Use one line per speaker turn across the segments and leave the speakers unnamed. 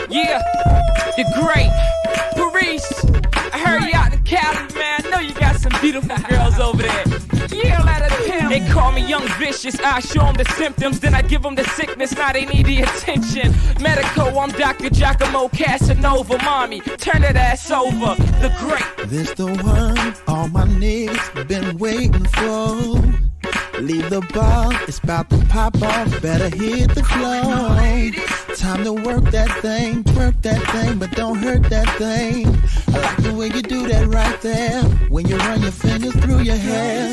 Yeah, the great Parrice. I heard you out in Cali, man. I know you got some beautiful girls over there. Yeah, let it pimp. They call me Young Vicious. I show them the symptoms, then I give them the sickness. Now they need the attention. Medical, I'm Dr. Giacomo Casanova. Mommy, turn that ass over. The great.
This the one all my niggas been waiting for. Leave the bar, it's about to pop off. Better hit the floor. Time to work that thing, but don't hurt that thing. I like the way you do that right there. When you run your fingers through your hair.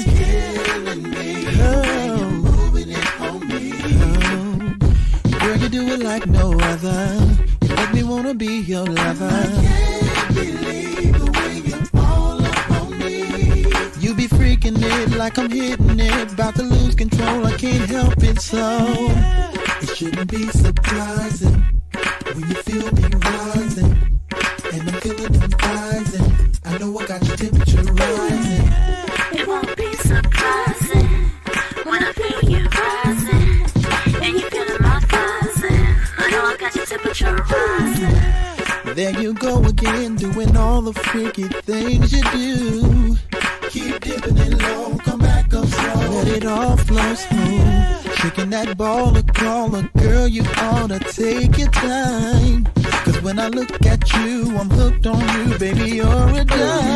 Moving it on me. Girl, you do it like no other. You make me wanna be your lover. I can't believe the way you're all up on me. You be freaking it like I'm hitting it. About to lose control, I can't help it so. It shouldn't be surprising when you feel me rising. And I'm feeling them rising. I know I got your temperature rising.
It won't be surprising when I feel you rising. And you feeling my rising. I know I got your temperature rising.
There you go again, doing all the freaky things you do. Keep dipping it low, come back up slow. Let it all flow smooth. Shaking that ball of caller, girl, you ought to take your time. Cause when I look at you, I'm hooked on you, baby, you're a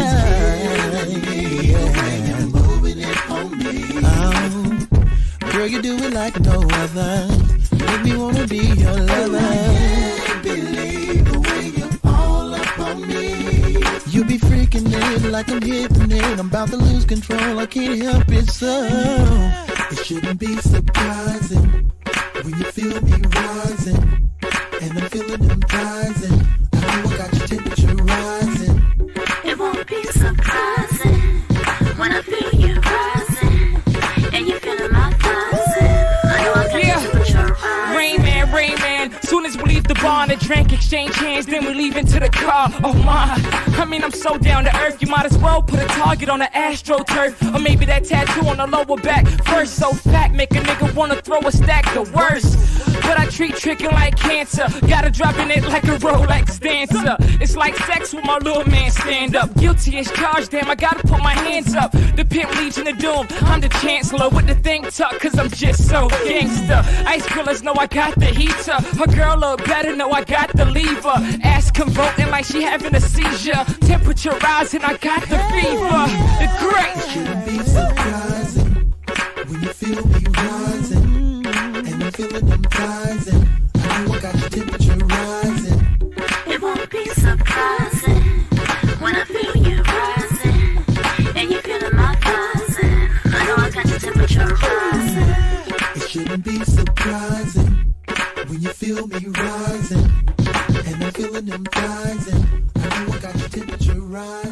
dime. Yeah. Moving it on me. Oh, girl, you do it like no other. Make me wanna be your lover. I can't believe the way you're all up on me. You be freaking it like I'm hitting it. I'm about to lose control, I can't help it so. It shouldn't be surprising when you feel me rising. And I'm feeling them rising. I know I got your temperature rising.
It won't be surprising when I feel you rising. And you feeling my rising. I know I got your temperature rising.
Rain man. Soon as we leave the bar and the drink, exchange hands, then we leave into the car. Oh my, I mean I'm so down to earth. You might as well put a target on the AstroTurf. Or maybe that tattoo on the lower back. First so fat, make a nigga wanna throw a stack. The worst, but I treat tricking like cancer. Gotta drop in it like a Rolex dancer. It's like sex with my little man, stand up. Guilty as charged, damn, I gotta put my hands up. The pimp legion of doom, I'm the chancellor with the thing tucked, cause I'm just so gangster. Ice grillers know I got the heater. Her girl look better, know I got the lever. Ass convulsing like she having a seizure. Temperature rising, I got the fever. The great.
It shouldn't be surprising when you feel me rising. And I'm feeling them rising. I know I got your temperature rising.
It won't be surprising when I feel you rising. And you feeling my rising. I know I got your temperature rising.
It shouldn't be surprising when you feel me rising. And I'm feeling them rising. I know I got your temperature rising.